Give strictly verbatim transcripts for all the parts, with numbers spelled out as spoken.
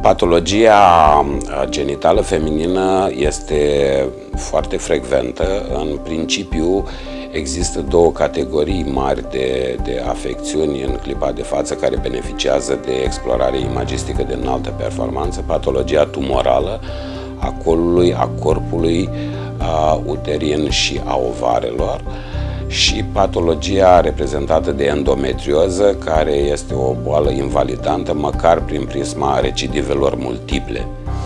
Patologia genitală feminină este foarte frecventă. În principiu există două categorii mari de, de afecțiuni în clipa de față care beneficiază de explorare imagistică de înaltă performanță. Patologia tumorală a colului, a corpului a uterin și a ovarelor, și patologia reprezentată de endometrioză, care este o boală invalidantă, măcar prin prisma recidivelor multiple.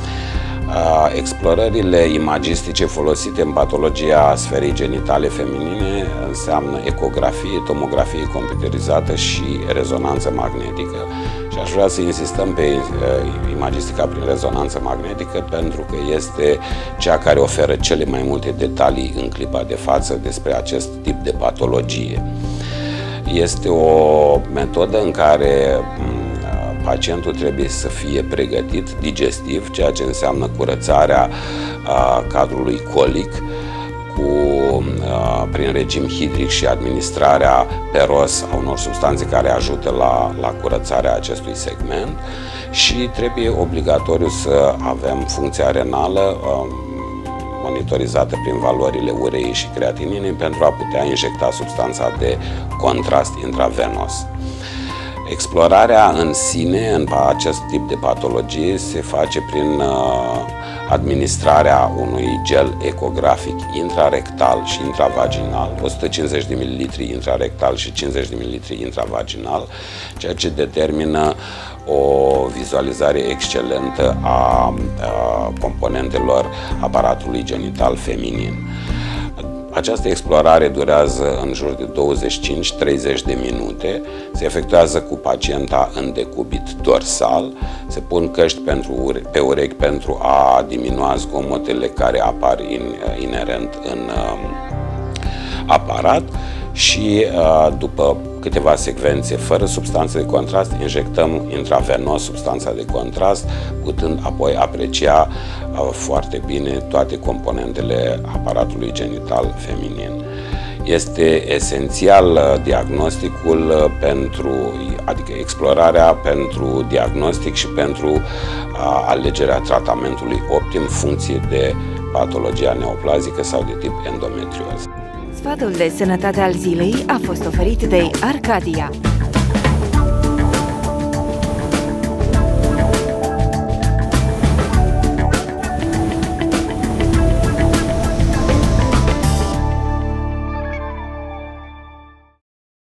Explorările imagistice folosite în patologia sferei genitale feminine înseamnă ecografie, tomografie computerizată și rezonanță magnetică. Și aș vrea să insistăm pe imagistica prin rezonanță magnetică pentru că este cea care oferă cele mai multe detalii în clipa de față despre acest tip de patologie. Este o metodă în care pacientul trebuie să fie pregătit digestiv, ceea ce înseamnă curățarea a, cadrului colic cu, a, prin regim hidric și administrarea pe rost a unor substanțe care ajută la, la curățarea acestui segment, și trebuie obligatoriu să avem funcția renală a, monitorizată prin valorile ureii și creatininei pentru a putea injecta substanța de contrast intravenos. Explorarea în sine, în acest tip de patologie, se face prin uh, administrarea unui gel ecografic intrarectal și intravaginal, o sută cincizeci de mililitri intrarectal și cincizeci de mililitri intravaginal, ceea ce determină o vizualizare excelentă a, a componentelor aparatului genital feminin. Această explorare durează în jur de douăzeci și cinci treizeci de minute, se efectuează cu pacienta în decubit dorsal, se pun căști pentru, pe urechi pentru a diminua zgomotele care apar in, inerent în uh, aparat, și uh, după câteva secvențe fără substanțe de contrast, injectăm intravenos substanța de contrast, putând apoi aprecia uh, foarte bine toate componentele aparatului genital feminin. Este esențial uh, diagnosticul uh, pentru, adică explorarea pentru diagnostic și pentru uh, alegerea tratamentului optim în funcție de patologia neoplazică sau de tip endometrioză. Sfatul de sănătate al zilei a fost oferit de Arcadia.